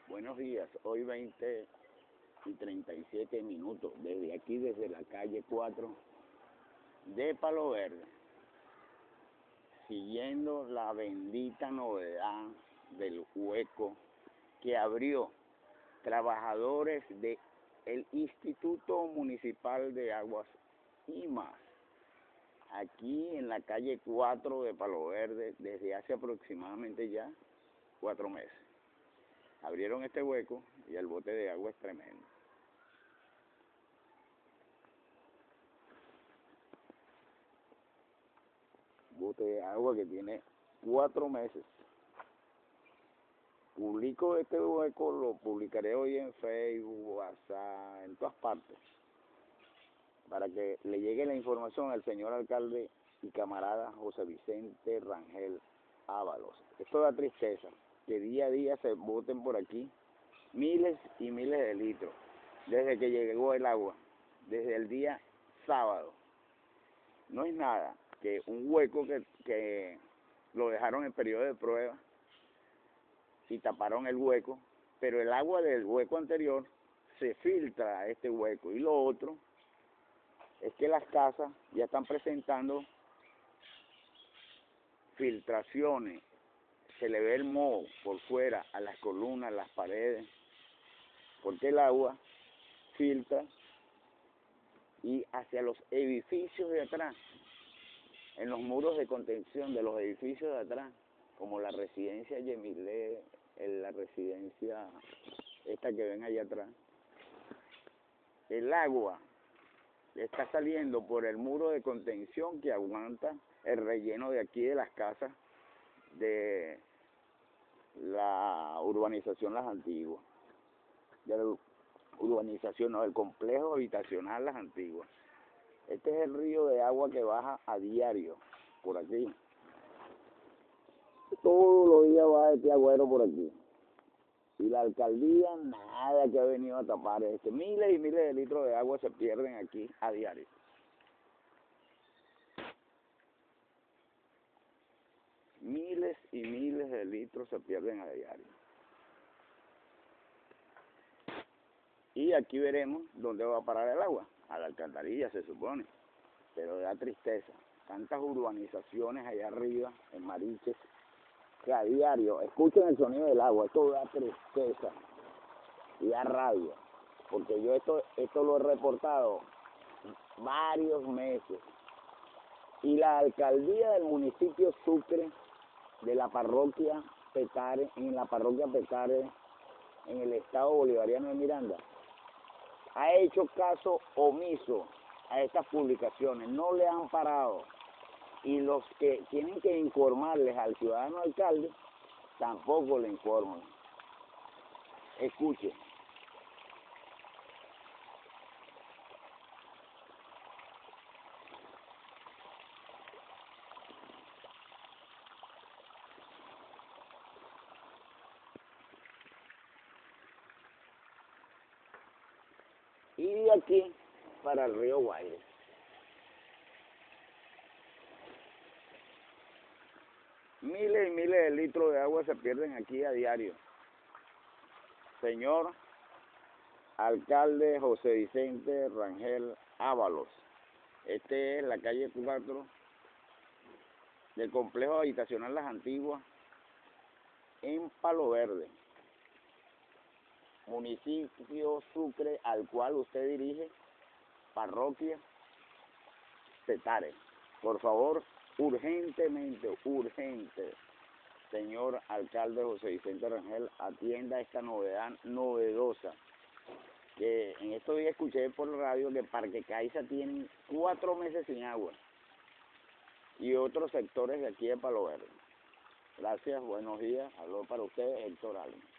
Buenos días, hoy 20:37, desde aquí, desde la calle 4 de Palo Verde, siguiendo la bendita novedad del hueco que abrió trabajadores del Instituto Municipal de Aguas y más, aquí en la calle 4 de Palo Verde, desde hace aproximadamente ya 4 meses. Abrieron este hueco y el bote de agua es tremendo. Bote de agua que tiene 4 meses. Publico este hueco, lo publicaré hoy en Facebook, WhatsApp, en todas partes, para que le llegue la información al señor alcalde y camarada José Vicente Rangel Ábalos. Esto da tristeza, que día a día se boten por aquí miles y miles de litros, desde que llegó el agua, desde el día sábado. No es nada que un hueco que lo dejaron en periodo de prueba y taparon el hueco, pero el agua del hueco anterior se filtra a este hueco. Y lo otro es que las casas ya están presentando filtraciones, se le ve el moho por fuera, a las columnas, a las paredes, porque el agua filtra y hacia los edificios de atrás, en los muros de contención de los edificios de atrás, como la residencia Yemilé, la residencia esta que ven allá atrás, el agua está saliendo por el muro de contención que aguanta el relleno de aquí de las casas de la urbanización Las Antiguas, de la urbanización, no, del complejo habitacional Las Antiguas. Este es el río de agua que baja a diario por aquí. Todos los días va este agüero por aquí. Y la alcaldía nada, que ha venido a tapar esto. Miles y miles de litros de agua se pierden aquí a diario. Miles y miles de litros se pierden a diario. Y aquí veremos dónde va a parar el agua. A la alcantarilla, se supone. Pero da tristeza. Tantas urbanizaciones allá arriba, en Mariches, que a diario, escuchen el sonido del agua. Esto da tristeza y da rabia. Porque yo esto lo he reportado varios meses. Y la alcaldía del municipio Sucre, de la parroquia Petare, en la parroquia Petare, en el estado bolivariano de Miranda, ha hecho caso omiso a estas publicaciones, no le han parado. Y los que tienen que informarles al ciudadano alcalde, tampoco le informan. Escuche. Y de aquí para el río Guaire. Miles y miles de litros de agua se pierden aquí a diario. Señor alcalde José Vicente Rangel Ábalos, este es la calle 4 del complejo habitacional Las Antiguas, en Palo Verde, municipio Sucre, al cual usted dirige, parroquia Petare. Por favor, urgentemente, urgente, señor alcalde José Vicente Rangel, atienda esta novedad novedosa, que en estos días escuché por la radio que Parque Caiza tiene 4 meses sin agua, y otros sectores de aquí de Palo Verde. Gracias, buenos días, habló para usted Héctor Allen.